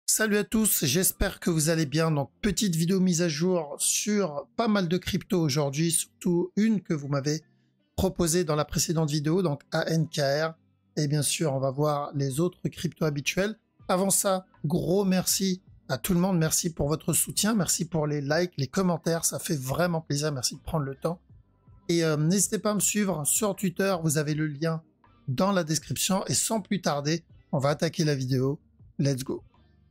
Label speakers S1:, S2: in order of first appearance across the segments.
S1: Salut à tous, j'espère que vous allez bien. Donc, petite vidéo mise à jour sur pas mal de cryptos aujourd'hui, surtout une que vous m'avez proposée dans la précédente vidéo, donc ANKR. Et bien sûr, on va voir les autres cryptos habituels. Avant ça, gros merci à tout le monde. Merci pour votre soutien. Merci pour les likes, les commentaires. Ça fait vraiment plaisir. Merci de prendre le temps. Et n'hésitez pas à me suivre sur Twitter. Vous avez le lien dans la description. Et sans plus tarder, on va attaquer la vidéo. Let's go.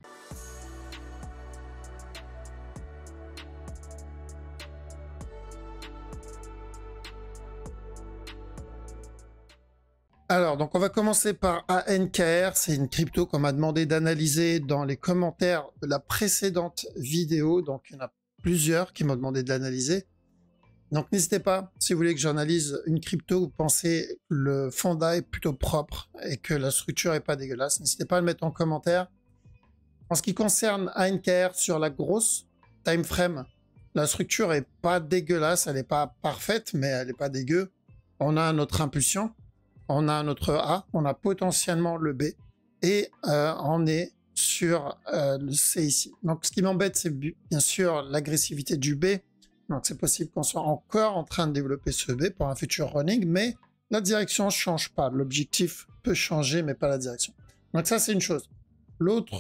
S1: Alors, donc on va commencer par ANKR. C'est une crypto qu'on m'a demandé d'analyser dans les commentaires de la précédente vidéo. Donc, il y en a plusieurs qui m'ont demandé de l'analyser. Donc, n'hésitez pas, si vous voulez que j'analyse une crypto, vous pensez que le fonda est plutôt propre et que la structure est pas dégueulasse, n'hésitez pas à le mettre en commentaire. En ce qui concerne ANKR sur la grosse time frame, la structure est pas dégueulasse, elle n'est pas parfaite, mais elle n'est pas dégueu. On a notre impulsion. On a notre A, on a potentiellement le B, et on est sur le C ici. Donc ce qui m'embête, c'est bien sûr l'agressivité du B. Donc c'est possible qu'on soit encore en train de développer ce B pour un futur running, mais la direction ne change pas. L'objectif peut changer, mais pas la direction. Donc ça, c'est une chose. L'autre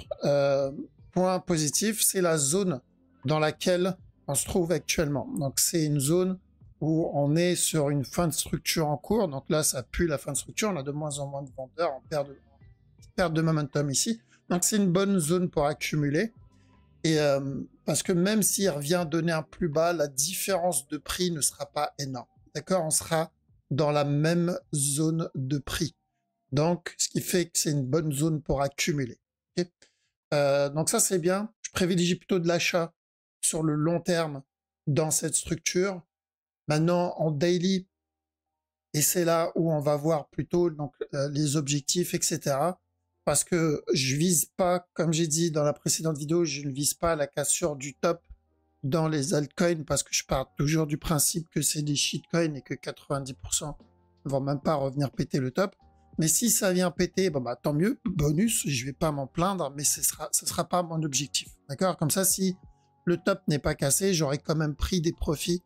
S1: point positif, c'est la zone dans laquelle on se trouve actuellement. Donc c'est une zone où on est sur une fin de structure en cours. Donc là, ça pue la fin de structure. On a de moins en moins de vendeurs, on perd de momentum ici. Donc c'est une bonne zone pour accumuler. Et parce que même s'il revient donner un plus bas, la différence de prix ne sera pas énorme. D'accord? On sera dans la même zone de prix. Donc, ce qui fait que c'est une bonne zone pour accumuler. Okay? Donc ça, c'est bien. Je privilégie plutôt de l'achat sur le long terme dans cette structure. Maintenant, en daily, et c'est là où on va voir plutôt donc, les objectifs, etc. Parce que je vise pas, comme j'ai dit dans la précédente vidéo, je ne vise pas la cassure du top dans les altcoins parce que je pars toujours du principe que c'est des shitcoins et que 90% ne vont même pas revenir péter le top. Mais si ça vient péter, bon bah tant mieux, bonus, je vais pas m'en plaindre, mais ce sera pas mon objectif. D'accord? Comme ça, si le top n'est pas cassé, j'aurai quand même pris des profits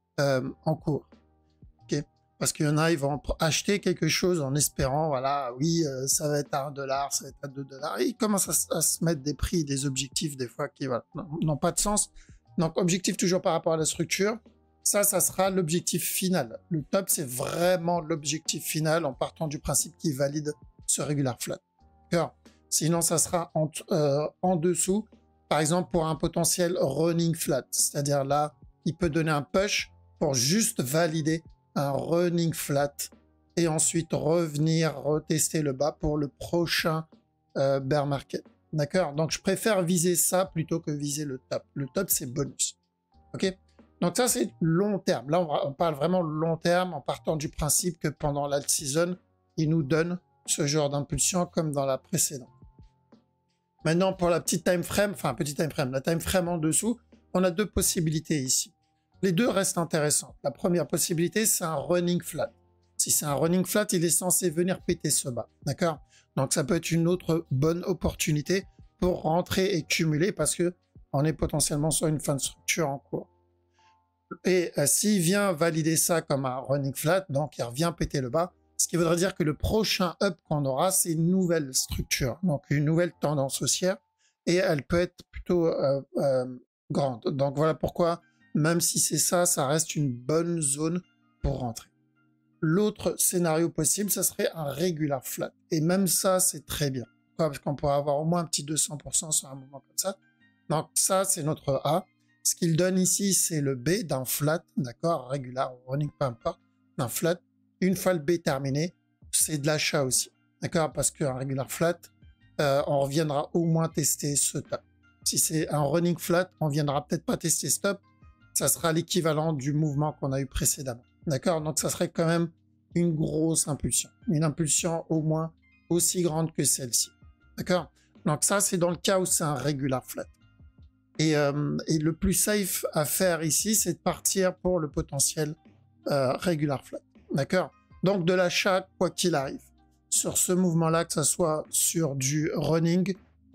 S1: en cours. Okay. Parce qu'il y en a, ils vont acheter quelque chose en espérant, voilà, oui, ça va être à 1$, ça va être à 2$. Et ils commencent à se mettre des prix, des objectifs, des fois, qui voilà, n'ont pas de sens. Donc, objectif toujours par rapport à la structure. Ça sera l'objectif final. Le top, c'est vraiment l'objectif final en partant du principe qu'il valide ce regular flat. D'accord. Sinon, ça sera en dessous, par exemple, pour un potentiel running flat. C'est-à-dire là, il peut donner un push pour juste valider un running flat et ensuite revenir retester le bas pour le prochain bear market. D'accord? Donc, je préfère viser ça plutôt que viser le top. Le top, c'est bonus. OK? Donc, ça, c'est long terme. Là, on parle vraiment long terme en partant du principe que pendant l'alt season, il nous donne ce genre d'impulsion comme dans la précédente. Maintenant, pour la petite time frame, la time frame en dessous, on a deux possibilités ici. Les deux restent intéressantes. La première possibilité, c'est un running flat. Si c'est un running flat, il est censé venir péter ce bas. D'accord? Donc, ça peut être une autre bonne opportunité pour rentrer et cumuler parce que on est potentiellement sur une fin de structure en cours. Et s'il vient valider ça comme un running flat, donc il revient péter le bas, ce qui voudrait dire que le prochain up qu'on aura, c'est une nouvelle structure, donc une nouvelle tendance haussière, et elle peut être plutôt grande. Donc voilà pourquoi, même si c'est ça, ça reste une bonne zone pour rentrer. L'autre scénario possible, ça serait un regular flat. Et même ça, c'est très bien. Pourquoi? Parce qu'on pourrait avoir au moins un petit 200% sur un moment comme ça. Donc ça, c'est notre A. Ce qu'il donne ici, c'est le B d'un flat, d'accord, regular ou running, peu importe, d'un flat. Une fois le B terminé, c'est de l'achat aussi, d'accord, parce qu'un regular flat, on reviendra au moins tester ce top. Si c'est un running flat, on viendra peut-être pas tester ce top, ça sera l'équivalent du mouvement qu'on a eu précédemment, d'accord. Donc ça serait quand même une grosse impulsion, une impulsion au moins aussi grande que celle-ci, d'accord. Donc ça, c'est dans le cas où c'est un regular flat. Et le plus safe à faire ici, c'est de partir pour le potentiel regular flat. D'accord? Donc de l'achat, quoi qu'il arrive. Sur ce mouvement-là, que ce soit sur du running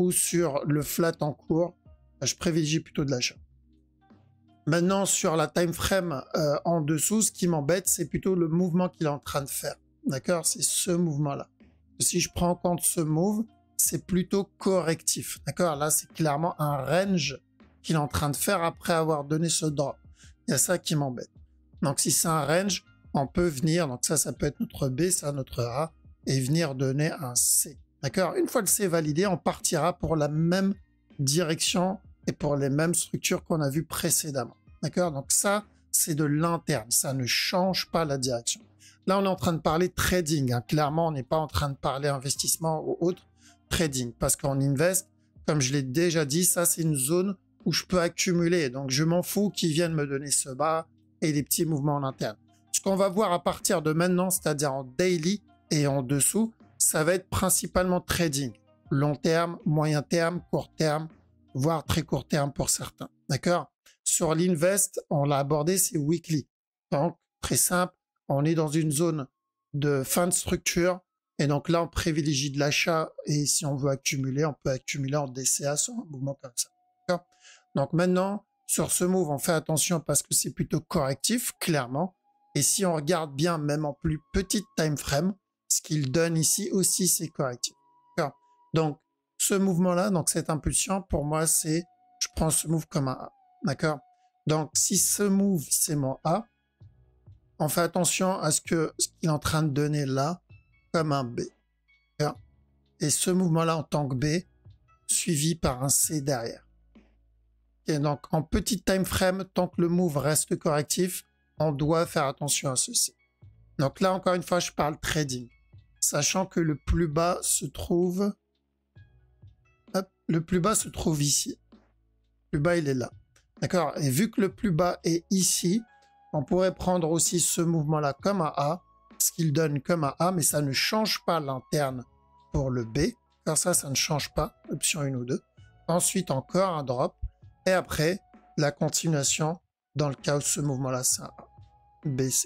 S1: ou sur le flat en cours, je privilégie plutôt de l'achat. Maintenant, sur la time frame en dessous, ce qui m'embête, c'est plutôt le mouvement qu'il est en train de faire. D'accord? C'est ce mouvement-là. Si je prends en compte ce move, c'est plutôt correctif. D'accord? Là, c'est clairement un range qu'il est en train de faire après avoir donné ce drop. Il y a ça qui m'embête. Donc, si c'est un range, on peut venir, donc ça peut être notre B, ça notre A, et venir donner un C. D'accord? Une fois le C validé, on partira pour la même direction et pour les mêmes structures qu'on a vues précédemment. D'accord? Donc ça, c'est de l'interne. Ça ne change pas la direction. Là, on est en train de parler trading. Hein. Clairement, on n'est pas en train de parler investissement ou autre trading. Parce qu'on invest, comme je l'ai déjà dit, ça, c'est une zone où je peux accumuler. Donc, je m'en fous qu'ils viennent me donner ce bas et des petits mouvements en interne. Ce qu'on va voir à partir de maintenant, c'est-à-dire en daily et en dessous, ça va être principalement trading. Long terme, moyen terme, court terme, voire très court terme pour certains. D'accord? Sur l'invest, on l'a abordé, c'est weekly. Donc, très simple, on est dans une zone de fin de structure. Et donc là, on privilégie de l'achat. Et si on veut accumuler, on peut accumuler en DCA sur un mouvement comme ça. D'accord? Donc maintenant, sur ce move, on fait attention parce que c'est plutôt correctif, clairement. Et si on regarde bien, même en plus petite time frame, ce qu'il donne ici aussi, c'est correctif. Donc, ce mouvement-là, donc cette impulsion, pour moi, c'est, je prends ce move comme un A. D'accord? Donc, si ce move, c'est mon A, on fait attention à ce qu'il est en train de donner là, comme un B. Et ce mouvement-là, en tant que B, suivi par un C derrière. Et donc, en petite time frame, tant que le move reste correctif, on doit faire attention à ceci. Donc là, encore une fois, je parle trading. Sachant que le plus bas se trouve... Hop, le plus bas se trouve ici. Le plus bas, il est là. D'accord? Et vu que le plus bas est ici, on pourrait prendre aussi ce mouvement-là comme un A, ce qu'il donne comme un A, mais ça ne change pas l'interne pour le B. Car ça ne change pas, option 1 ou 2. Ensuite, encore un drop. Et après, la continuation, dans le cas où ce mouvement-là, c'est un A. BC.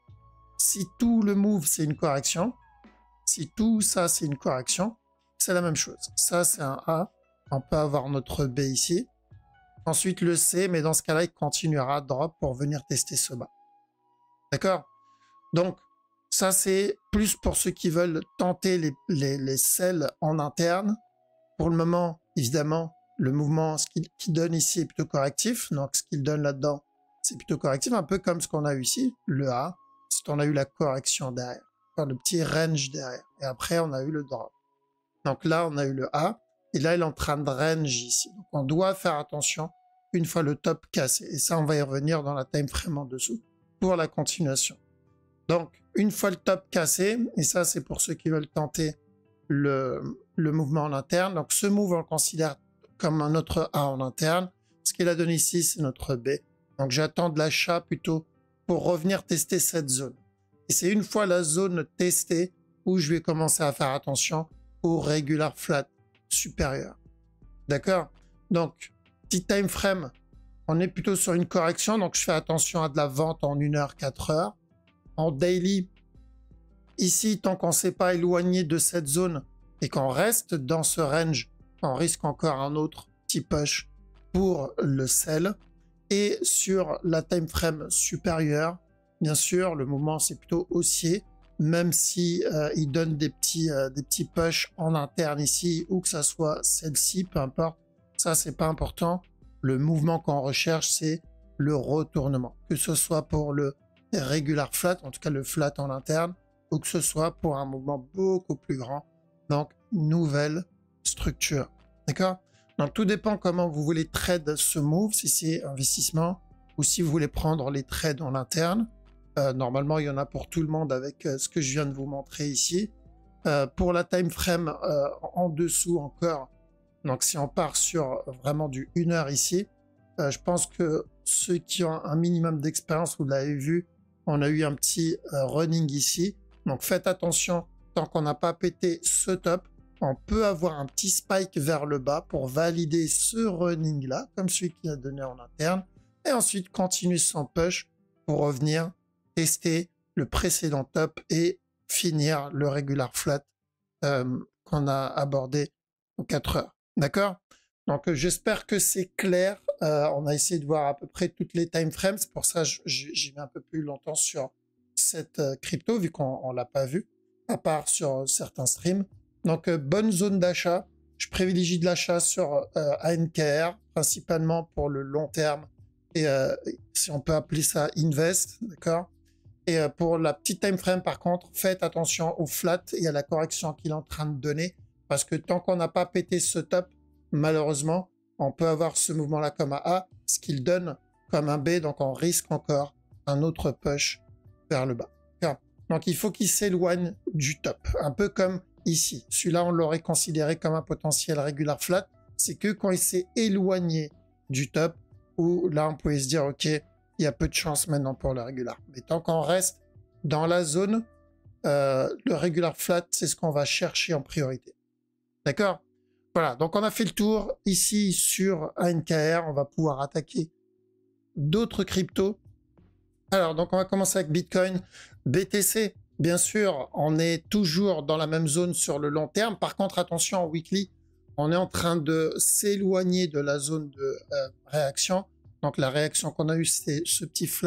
S1: Si tout le move, c'est une correction, si tout ça, c'est une correction, c'est la même chose. Ça, c'est un A. On peut avoir notre B ici. Ensuite, le C, mais dans ce cas-là, il continuera à drop pour venir tester ce bas. D'accord? Donc, ça, c'est plus pour ceux qui veulent tenter les sells en interne. Pour le moment, évidemment, le mouvement, ce qu'il donne ici est plutôt correctif. Donc, ce qu'il donne là-dedans, c'est plutôt correctif. Un peu comme ce qu'on a eu ici, le A. On a eu la correction derrière. Enfin, le petit range derrière. Et après, on a eu le drop. Donc là, on a eu le A. Et là, il est en train de range ici. Donc, on doit faire attention une fois le top cassé. Et ça, on va y revenir dans la time frame en dessous pour la continuation. Donc, une fois le top cassé, et ça, c'est pour ceux qui veulent tenter le mouvement en interne. Donc, ce move, on le considère comme un autre A en interne. Ce qu'il a donné ici, c'est notre B. Donc, j'attends de l'achat plutôt pour revenir tester cette zone. Et c'est une fois la zone testée où je vais commencer à faire attention au regular flat supérieur. D'accord? Donc, petit time frame, on est plutôt sur une correction. Donc, je fais attention à de la vente en 1 heure, 4 heures. En daily, ici, tant qu'on ne s'est pas éloigné de cette zone et qu'on reste dans ce range, on risque encore un autre petit push pour le sell. Et sur la time frame supérieure, bien sûr, le mouvement c'est plutôt haussier, même si il donne des petits push en interne ici, ou que ça soit celle-ci, peu importe. Ça, c'est pas important. Le mouvement qu'on recherche, c'est le retournement. Que ce soit pour le regular flat, en tout cas le flat en interne, ou que ce soit pour un mouvement beaucoup plus grand. Donc, nouvelle structure. D'accord? Donc, tout dépend comment vous voulez trade ce move, si c'est investissement ou si vous voulez prendre les trades en interne. Normalement, il y en a pour tout le monde avec ce que je viens de vous montrer ici. Pour la time frame en dessous encore, donc si on part sur vraiment du 1 heure ici, je pense que ceux qui ont un minimum d'expérience, vous l'avez vu, on a eu un petit running ici. Donc, faites attention, tant qu'on n'a pas pété ce top, on peut avoir un petit spike vers le bas pour valider ce running là, comme celui qui a donné en interne, et ensuite continuer son push pour revenir tester le précédent top et finir le regular flat qu'on a abordé en 4 heures. D'accord? Donc, j'espère que c'est clair. On a essayé de voir à peu près toutes les time frames. C'est pour ça que j'y mets un peu plus longtemps sur cette crypto, vu qu'on l'a pas vu, à part sur certains streams. Donc, bonne zone d'achat. Je privilégie de l'achat sur ANKR, principalement pour le long terme. Et si on peut appeler ça invest, d'accord? Et pour la petite time frame, par contre, faites attention au flat et à la correction qu'il est en train de donner. Parce que tant qu'on n'a pas pété ce top, malheureusement, on peut avoir ce mouvement-là comme un A, ce qu'il donne comme un B, donc on risque encore un autre push vers le bas. Donc il faut qu'il s'éloigne du top, un peu comme ici. Celui-là, on l'aurait considéré comme un potentiel regular flat. C'est que quand il s'est éloigné du top, où là, on pouvait se dire, OK, il y a peu de chance maintenant pour le regular. Mais tant qu'on reste dans la zone, le regular flat, c'est ce qu'on va chercher en priorité. D'accord? Voilà, donc on a fait le tour ici sur ANKR. On va pouvoir attaquer d'autres cryptos. Alors, donc on va commencer avec Bitcoin. BTC, bien sûr, on est toujours dans la même zone sur le long terme. Par contre, attention, en weekly, on est en train de s'éloigner de la zone de réaction. Donc la réaction qu'on a eue, c'est cette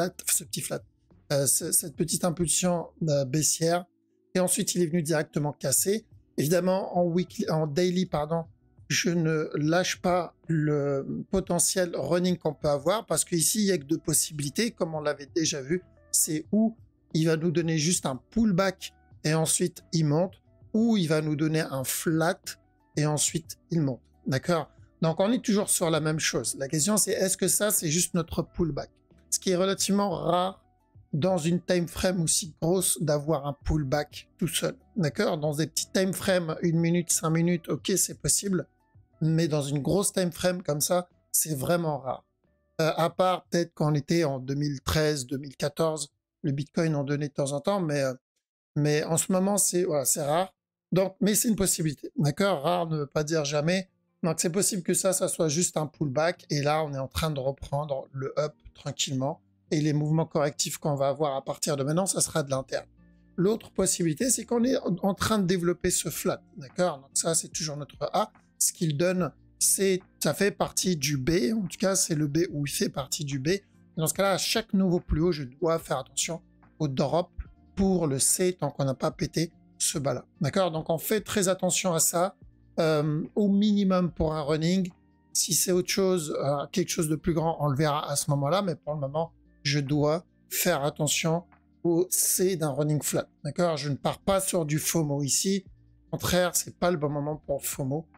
S1: petite impulsion baissière. Et ensuite, il est venu directement casser. Évidemment, en daily, pardon, je ne lâche pas le potentiel running qu'on peut avoir parce qu'ici, il n'y a que deux possibilités, comme on l'avait déjà vu. C'est où il va nous donner juste un pullback et ensuite il monte, ou il va nous donner un flat et ensuite il monte. D'accord? Donc on est toujours sur la même chose. La question c'est est-ce que ça c'est juste notre pullback? Ce qui est relativement rare dans une time frame aussi grosse d'avoir un pullback tout seul. D'accord? Dans des petits time frames, 1 minute, 5 minutes, ok c'est possible. Mais dans une grosse time frame comme ça, c'est vraiment rare. À part peut-être quand on était en 2013, 2014, le Bitcoin en donnait de temps en temps, mais en ce moment, c'est rare. Donc, mais c'est une possibilité, d'accord? Rare ne veut pas dire jamais. Donc, c'est possible que ça soit juste un pullback. Et là, on est en train de reprendre le up tranquillement. Et les mouvements correctifs qu'on va avoir à partir de maintenant, ça sera de l'interne. L'autre possibilité, c'est qu'on est en train de développer ce flat, d'accord? Donc ça, c'est toujours notre A. Ce qu'il donne, ça fait partie du B. En tout cas, c'est le B où il fait partie du B. Dans ce cas-là, à chaque nouveau plus haut, je dois faire attention au drop pour le C tant qu'on n'a pas pété ce bas-là. D'accord? Donc, on fait très attention à ça. Au minimum pour un running. Si c'est autre chose, quelque chose de plus grand, on le verra à ce moment-là. Mais pour le moment, je dois faire attention au C d'un running flat. D'accord? Je ne pars pas sur du FOMO ici. Au contraire, c'est pas le bon moment pour FOMO.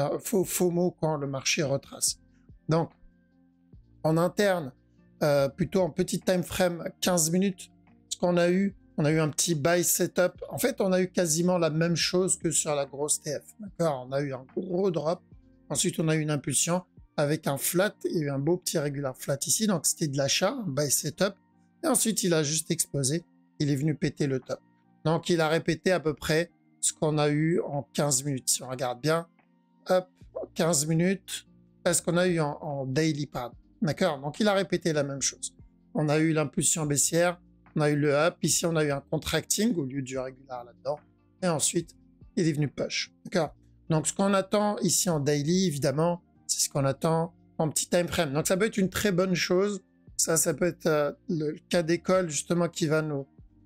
S1: FOMO quand le marché retrace. Donc, en interne, plutôt en petit time frame 15 minutes, ce qu'on a eu, on a eu un petit buy setup. En fait, on a eu quasiment la même chose que sur la grosse TF. D'accord? On a eu un gros drop. Ensuite, on a eu une impulsion avec un flat. Il y a eu un beau petit regular flat ici. Donc, c'était de l'achat, un buy setup. Et ensuite, il a juste explosé. Il est venu péter le top. Donc, il a répété à peu près ce qu'on a eu en 15 minutes. Si on regarde bien, hop, 15 minutes. Est-ce qu'on a eu en daily pad? D'accord? Donc, il a répété la même chose. On a eu l'impulsion baissière, on a eu le up. Ici, on a eu un contracting au lieu du régular là-dedans. Et ensuite, il est venu push. D'accord? Donc, ce qu'on attend ici en daily, évidemment, c'est ce qu'on attend en petit time frame. Donc, ça peut être une très bonne chose. Ça peut être le cas d'école, justement, qui va nous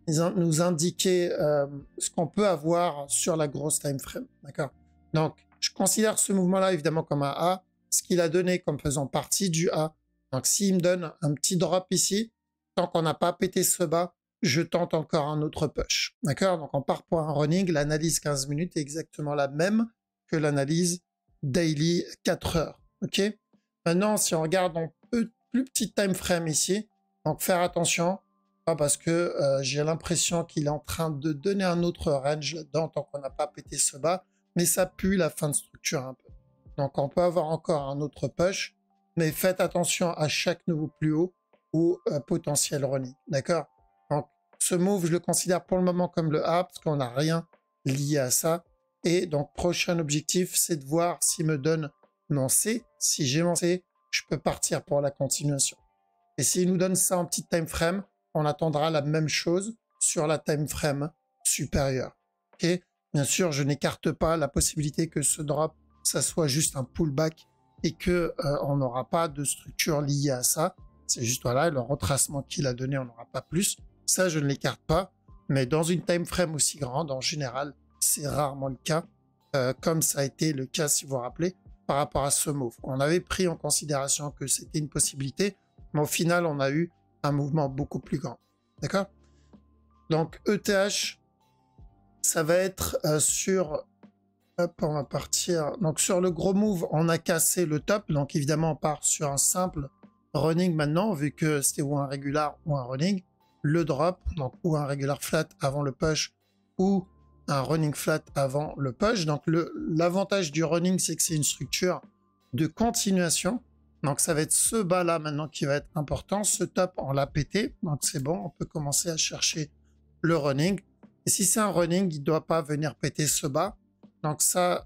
S1: indiquer ce qu'on peut avoir sur la grosse time frame. D'accord? Donc, je considère ce mouvement-là, évidemment, comme un A. Ce qu'il a donné comme faisant partie du A. Donc, s'il me donne un petit drop ici, tant qu'on n'a pas pété ce bas, je tente encore un autre push. D'accord? Donc, on part pour un running. L'analyse 15 minutes est exactement la même que l'analyse daily 4 heures. OK? Maintenant, si on regarde en plus petit time frame ici, donc faire attention, parce que j'ai l'impression qu'il est en train de donner un autre range là-dedans tant qu'on n'a pas pété ce bas, mais ça pue la fin de structure un peu. Donc, on peut avoir encore un autre push, mais faites attention à chaque nouveau plus haut ou potentiel running. D'accord? Donc, ce move, je le considère pour le moment comme le A, parce qu'on n'a rien lié à ça. Et donc, prochain objectif, c'est de voir s'il me donne mon C. Si j'ai mon C, je peux partir pour la continuation. Et s'il nous donne ça en petite time frame, on attendra la même chose sur la time frame supérieure. Ok? Bien sûr, je n'écarte pas la possibilité que ce drop ça soit juste un pullback et que on n'aura pas de structure liée à ça. C'est juste voilà le retracement qu'il a donné, on n'aura pas plus. Ça, je ne l'écarte pas. Mais dans une time frame aussi grande, en général, c'est rarement le cas, comme ça a été le cas, si vous vous rappelez, par rapport à ce move. On avait pris en considération que c'était une possibilité, mais au final, on a eu un mouvement beaucoup plus grand. D'accord? Donc, ETH, ça va être sur... Hop, on va partir. Donc, sur le gros move, on a cassé le top. Donc, évidemment, on part sur un simple running maintenant, vu que c'était ou un régular ou un running. Le drop, donc ou un regular flat avant le push, ou un running flat avant le push. Donc, l'avantage du running, c'est que c'est une structure de continuation. Donc, ça va être ce bas-là maintenant qui va être important. Ce top, on l'a pété. Donc, c'est bon, on peut commencer à chercher le running. Et si c'est un running, il ne doit pas venir péter ce bas. Donc, ça,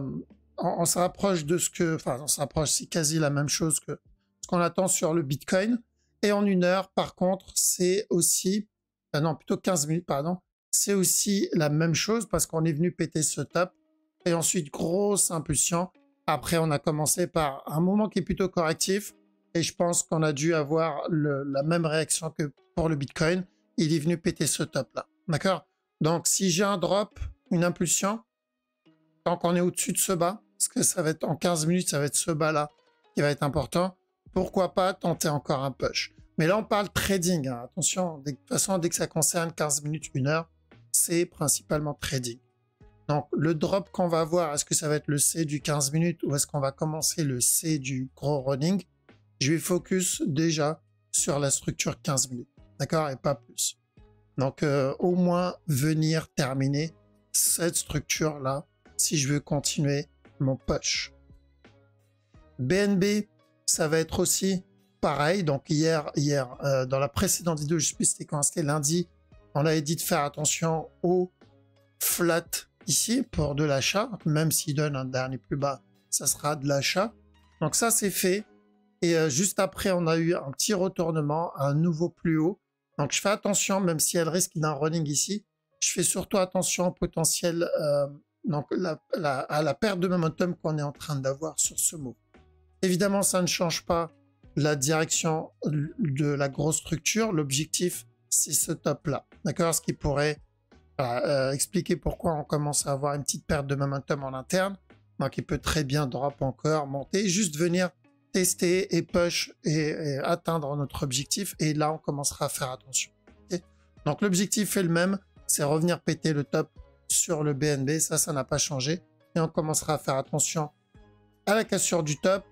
S1: on se rapproche de ce que... Enfin, on se rapproche, c'est quasi la même chose que ce qu'on attend sur le Bitcoin. Et en 1 heure, par contre, c'est aussi... non, plutôt 15 minutes, pardon. C'est aussi la même chose parce qu'on est venu péter ce top. Et ensuite, grosse impulsion. Après, on a commencé par un moment qui est plutôt correctif. Et je pense qu'on a dû avoir la même réaction que pour le Bitcoin. Il est venu péter ce top-là. D'accord? Donc, si j'ai un drop, une impulsion, tant qu'on est au-dessus de ce bas, parce que ça va être en 15 minutes, ça va être ce bas-là qui va être important, pourquoi pas tenter encore un push. Mais là, on parle trading. Hein. Attention, de toute façon, dès que ça concerne 15 minutes, 1 heure, c'est principalement trading. Donc, le drop qu'on va avoir, est-ce que ça va être le C du 15 minutes ou est-ce qu'on va commencer le C du gros running? Je vais focus déjà sur la structure 15 minutes. D'accord? Et pas plus. Donc, au moins venir terminer cette structure-là si je veux continuer mon push. BNB, ça va être aussi pareil. Donc hier dans la précédente vidéo, je sais plus c'était quand, c'était lundi, on avait dit de faire attention au flat ici pour de l'achat. Même s'il donne un dernier plus bas, ça sera de l'achat. Donc ça, c'est fait. Et juste après, on a eu un petit retournement, un nouveau plus haut. Donc je fais attention, même si elle risque d'un running ici. Je fais surtout attention au potentiel, donc à la perte de momentum qu'on est en train d'avoir sur ce move. Évidemment, ça ne change pas la direction de la grosse structure. L'objectif, c'est ce top-là. D'accord? Ce qui pourrait expliquer pourquoi on commence à avoir une petite perte de momentum en interne. Donc, il peut très bien drop encore, monter, juste venir tester et push et atteindre notre objectif. Et là, on commencera à faire attention. Okay? Donc, l'objectif est le même. C'est revenir péter le top sur le BNB. Ça n'a pas changé. Et on commencera à faire attention à la cassure du top.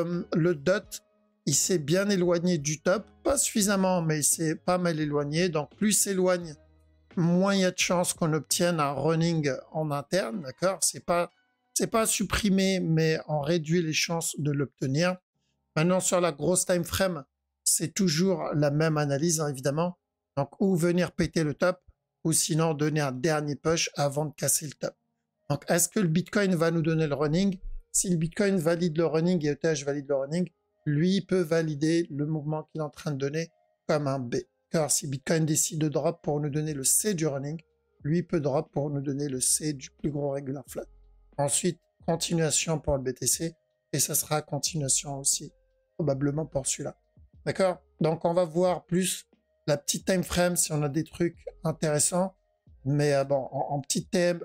S1: Le DOT, il s'est bien éloigné du top. Pas suffisamment, mais il s'est pas mal éloigné. Donc, plus il s'éloigne, moins il y a de chances qu'on obtienne un running en interne. D'accord? C'est pas supprimé, mais on réduit les chances de l'obtenir. Maintenant, sur la grosse time frame, c'est toujours la même analyse, hein, évidemment. Donc, ou venir péter le top, ou sinon donner un dernier push avant de casser le top. Donc, est-ce que le Bitcoin va nous donner le running? Si le Bitcoin valide le running et ETH valide le running, lui il peut valider le mouvement qu'il est en train de donner comme un B. Car si Bitcoin décide de drop pour nous donner le C du running, lui il peut drop pour nous donner le C du plus gros regular flat. Ensuite, continuation pour le BTC et ça sera continuation aussi probablement pour celui-là. D'accord? Donc on va voir plus la petite time frame si on a des trucs intéressants. Mais bon, en petit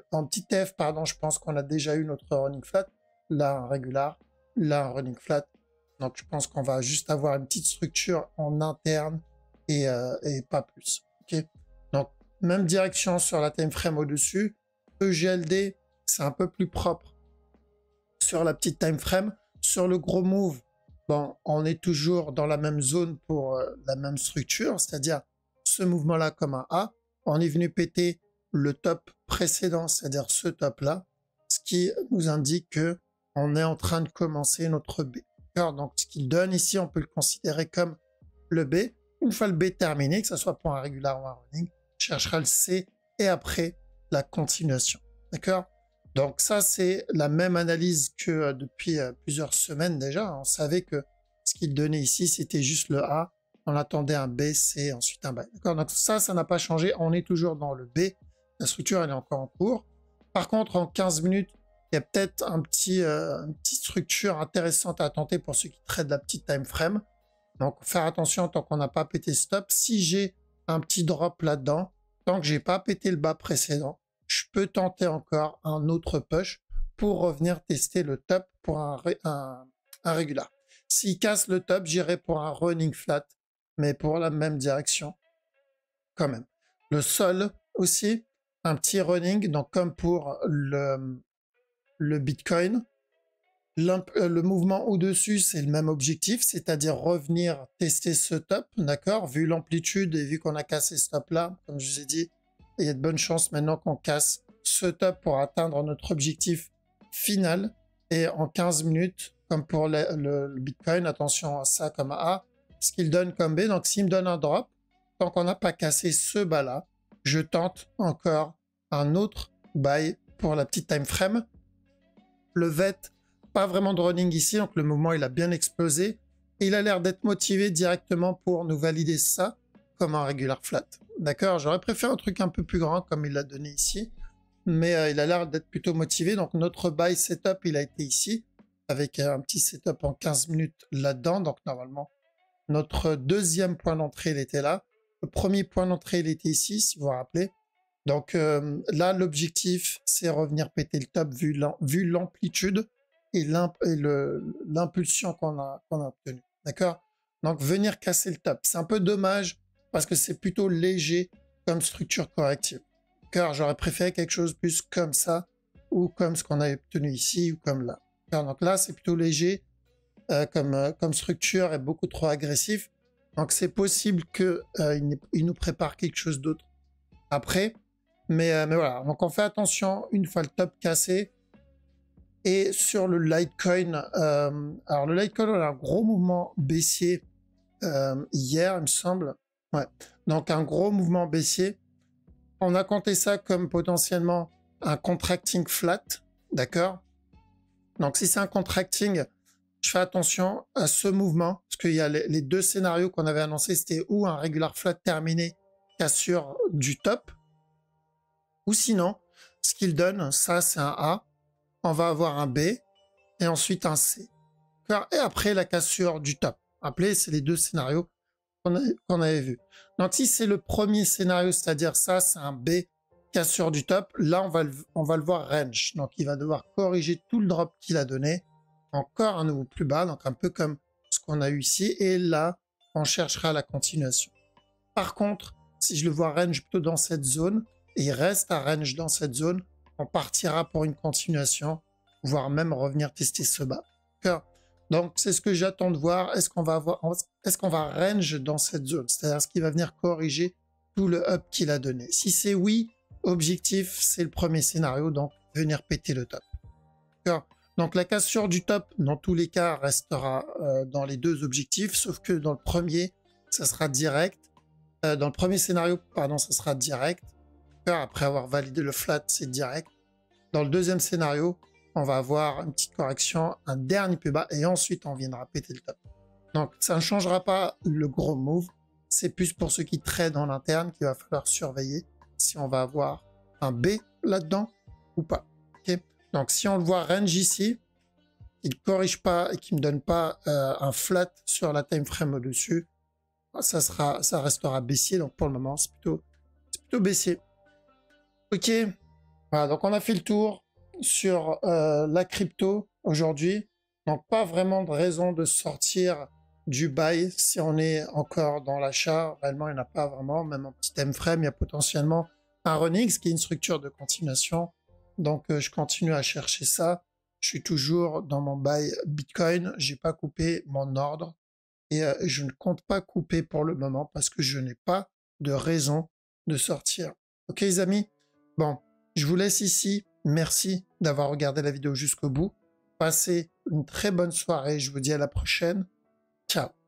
S1: F, pardon, je pense qu'on a déjà eu notre running flat. Là, un régular, là, un running flat. Donc, je pense qu'on va juste avoir une petite structure en interne et pas plus. Ok. Donc, même direction sur la time frame au-dessus. EGLD, c'est un peu plus propre sur la petite time frame. Sur le gros move, bon, on est toujours dans la même zone pour la même structure, c'est-à-dire ce mouvement-là comme un A. On est venu péter le top précédent, c'est-à-dire ce top-là, ce qui nous indique que on est en train de commencer notre B. Donc, ce qu'il donne ici, on peut le considérer comme le B. Une fois le B terminé, que ce soit pour un régular ou un running, on cherchera le C et après la continuation. D'accord? Donc, ça, c'est la même analyse que depuis plusieurs semaines déjà. On savait que ce qu'il donnait ici, c'était juste le A. On attendait un B, C, ensuite un B. D'accord? Donc, ça n'a pas changé. On est toujours dans le B. La structure, elle est encore en cours. Par contre, en 15 minutes, il y a peut-être une petite structure intéressante à tenter pour ceux qui traitent la petite time frame. Donc, faire attention tant qu'on n'a pas pété stop. Si j'ai un petit drop là-dedans, tant que j'ai pas pété le bas précédent, je peux tenter encore un autre push pour revenir tester le top pour un régular. S'il casse le top, j'irai pour un running flat, mais pour la même direction quand même. Le sol aussi, un petit running, donc comme pour le Bitcoin. Le mouvement au-dessus, c'est le même objectif, c'est-à-dire revenir tester ce top, d'accord? Vu l'amplitude et vu qu'on a cassé ce top-là, comme je vous ai dit, il y a de bonnes chances maintenant qu'on casse ce top pour atteindre notre objectif final. Et en 15 minutes, comme pour le Bitcoin, attention à ça comme à A, ce qu'il donne comme B. Donc s'il me donne un drop, tant qu'on n'a pas cassé ce bas-là, je tente encore un autre buy pour la petite time frame. Le VET, pas vraiment de running ici, donc le mouvement il a bien explosé. Et il a l'air d'être motivé directement pour nous valider ça comme un regular flat. D'accord, j'aurais préféré un truc un peu plus grand comme il l'a donné ici. Mais il a l'air d'être plutôt motivé. Donc notre buy setup, il a été ici, avec un petit setup en 15 minutes là-dedans. Donc normalement, notre deuxième point d'entrée, il était là. Le premier point d'entrée, il était ici, si vous vous rappelez. Donc là, l'objectif, c'est revenir péter le top vu l'amplitude et l'impulsion qu'on a obtenue. D'accord? Donc venir casser le top. C'est un peu dommage parce que c'est plutôt léger comme structure corrective. Car j'aurais préféré quelque chose plus comme ça ou comme ce qu'on a obtenu ici ou comme là. Donc là, c'est plutôt léger comme structure et beaucoup trop agressif. Donc c'est possible qu'il nous prépare quelque chose d'autre après. Mais voilà, donc on fait attention une fois le top cassé. Et sur le Litecoin, alors le Litecoin, on a un gros mouvement baissier hier, il me semble. Ouais, donc un gros mouvement baissier. On a compté ça comme potentiellement un contracting flat, d'accord? Donc si c'est un contracting, je fais attention à ce mouvement, parce qu'il y a les deux scénarios qu'on avait annoncés, c'était ou un regular flat terminé, cassure du top, ou sinon, ce qu'il donne, ça c'est un A, on va avoir un B, et ensuite un C. Et après la cassure du top. Rappelez, c'est les deux scénarios qu'on avait vus. Donc si c'est le premier scénario, c'est-à-dire ça, c'est un B, cassure du top, là on va le voir range. Donc il va devoir corriger tout le drop qu'il a donné, encore un nouveau plus bas, donc un peu comme ce qu'on a eu ici, et là on cherchera la continuation. Par contre, si je le vois range plutôt dans cette zone, et il reste à range dans cette zone, on partira pour une continuation, voire même revenir tester ce bas. Donc c'est ce que j'attends de voir. Est-ce qu'on va range dans cette zone? C'est-à-dire ce qui va venir corriger tout le up qu'il a donné. Si c'est oui, objectif, c'est le premier scénario, donc venir péter le top. Donc la cassure du top, dans tous les cas, restera dans les deux objectifs, sauf que dans le premier, ça sera direct. Dans le premier scénario, pardon, ça sera direct. Après avoir validé le flat, c'est direct. Dans le deuxième scénario, on va avoir une petite correction, un dernier plus bas, et ensuite on viendra péter le top. Donc ça ne changera pas le gros move. C'est plus pour ceux qui tradent en interne qu'il va falloir surveiller si on va avoir un B là-dedans ou pas. Okay, donc si on le voit range ici, il ne corrige pas et qu'il ne me donne pas un flat sur la time frame au-dessus, ça restera baissier. Donc pour le moment, c'est plutôt baissier. Ok, voilà, donc on a fait le tour sur la crypto aujourd'hui. Donc pas vraiment de raison de sortir du buy si on est encore dans l'achat. Réellement, il n'y en a pas vraiment. Même en petit time frame, il y a potentiellement un running, ce qui est une structure de continuation. Donc je continue à chercher ça. Je suis toujours dans mon buy Bitcoin. J'ai pas coupé mon ordre et je ne compte pas couper pour le moment parce que je n'ai pas de raison de sortir. Ok les amis? Bon, je vous laisse ici. Merci d'avoir regardé la vidéo jusqu'au bout. Passez une très bonne soirée. Je vous dis à la prochaine. Ciao.